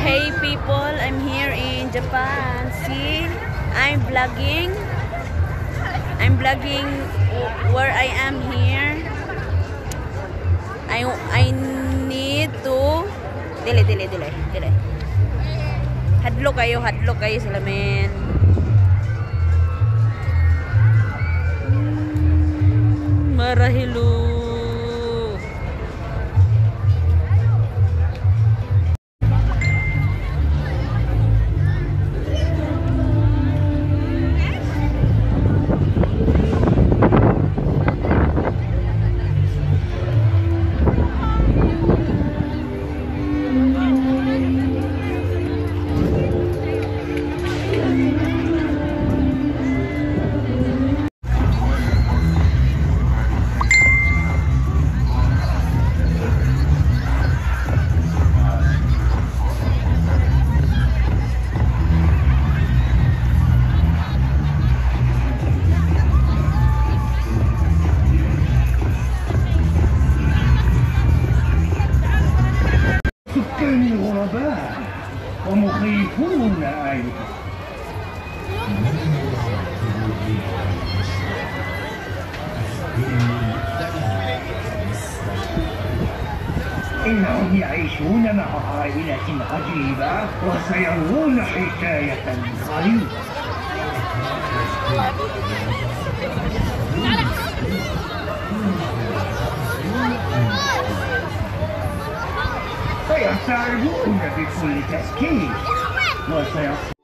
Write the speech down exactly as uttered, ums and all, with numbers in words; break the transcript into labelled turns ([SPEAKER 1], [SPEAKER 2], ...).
[SPEAKER 1] Hey people, I'm here in Japan. See, I'm vlogging. I'm vlogging where I am here. I I need to dili dili dili dili. Hadlo kayo, hadlo kayo salamin. Hmm, marahilo.
[SPEAKER 2] غرباء ومخيفون أيضا. إنهم يعيشون مع عائلة عجيبة وسيرون حكاية غريبة. سيرتعبون بكل تأكيد وسيصيرون